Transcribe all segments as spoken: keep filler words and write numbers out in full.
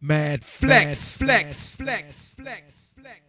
Mad flex, flex, flex, flex, flex,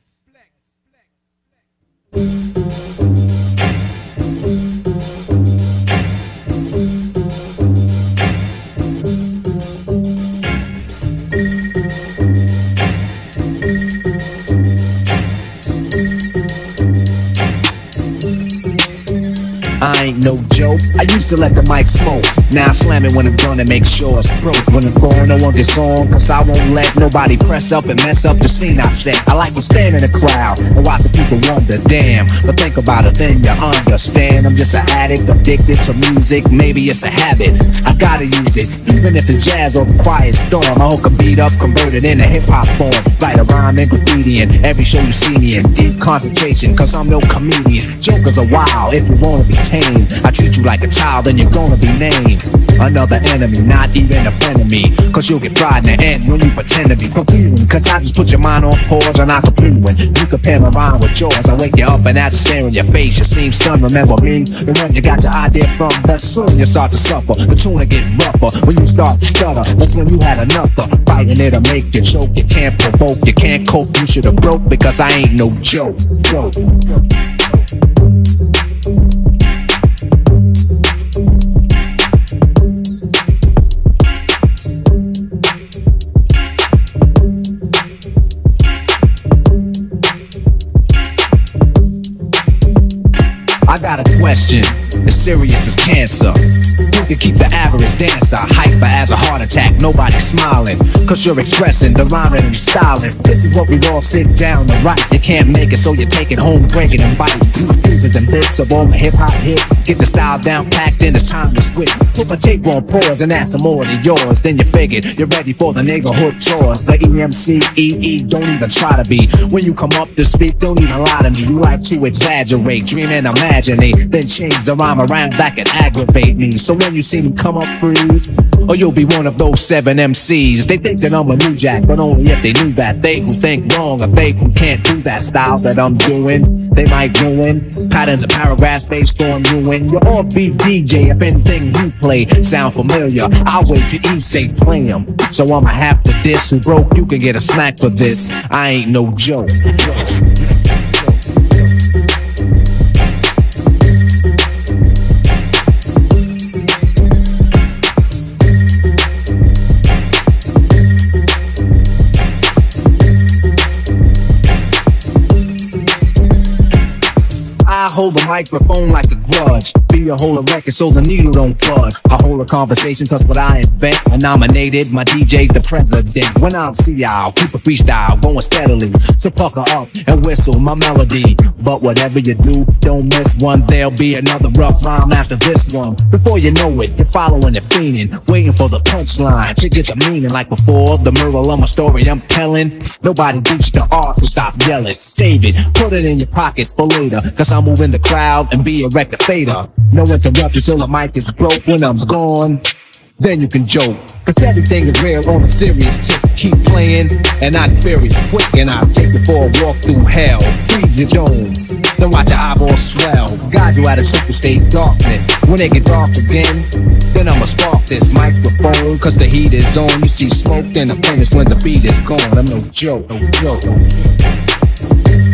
I ain't no joke. I used to let the mic smoke. Now I slam it when I'm done and make sure it's broke. When I'm gone, no one gets on, cause I won't let nobody press up and mess up the scene I set. I like to stand in the crowd and watch the people wonder, damn. But think about it, then you understand. I'm just an addict, addicted to music. Maybe it's a habit, I gotta use it. Even if it's jazz or the quiet storm, I hook a beat up, convert it into hip-hop form. Write a rhyme and graffiti in every show you see me in. Deep concentration, cause I'm no comedian. Jokers are wild if you wanna be tame. I treat you like a child and you're gonna be named another enemy, not even a friend of me. Cause you'll get fried in the end when you pretend to be confusing. Cause I just put your mind on pause and I complete when you compare my mind with yours. I wake you up and after staring your face you seem stunned. Remember me, the one you got your idea from. But soon you start to suffer, the tune will get rougher. When you start to stutter, that's when you had enough of fighting it'll make you choke. You can't provoke, you can't cope, you should've broke. Because I ain't no joke, joke. I got a question, as serious as cancer. Who can keep the average dancer hyper as a heart attack? Nobody's smiling, cause you're expressing the rhyming and styling. This is what we all sit down to write. You can't make it, so you take it home, break it and bite. Use pieces and bits of all my hip-hop hits. Get the style down packed, then it's time to switch. Put my tape on pause and add some more to yours. Then you figured you're ready for the neighborhood chores. The E M C, E E, don't even try to be. When you come up to speak, don't even lie to me. You like to exaggerate, dream and imagine, then change the rhyme around back and aggravate me. So when you see me come up freeze, or you'll be one of those seven M Cs. They think that I'm a new jack, but only if they knew that. They who think wrong, or they who can't do that style that I'm doing, they might ruin patterns and paragraphs based on ruin. You're all beat D J if anything you play sound familiar. I'll wait till E say play 'em. So I'ma have to diss. Who broke, you can get a smack for this. I ain't no joke. I hold the microphone like a grudge. Be a hold a record so the needle don't budge. I hold a conversation cause what I invent. I nominated my D J the president. When I'm see y'all, keep a freestyle going steadily. So pucker up and whistle my melody. But whatever you do, don't miss one. There'll be another rough rhyme after this one. Before you know it, you're following and fiending, waiting for the punchline to get the meaning. Like before, the moral of my story I'm telling. Nobody beats the art, so stop yelling. Save it, put it in your pocket for later. Cause I'm moving the crowd and be a record fader. No interruptions till the mic is broke. When I'm gone, then you can joke. Cause everything is real on a serious tip. Keep playing and I'd furious quick. And I'll take you for a walk through hell. Breathe your dome, then watch your eyeballs swell. Guide you out of triple stage darkness. When it get dark again, then I'ma spark this microphone. Cause the heat is on. You see smoke, then the finish when the beat is gone. I'm no joke, no joke, no joke.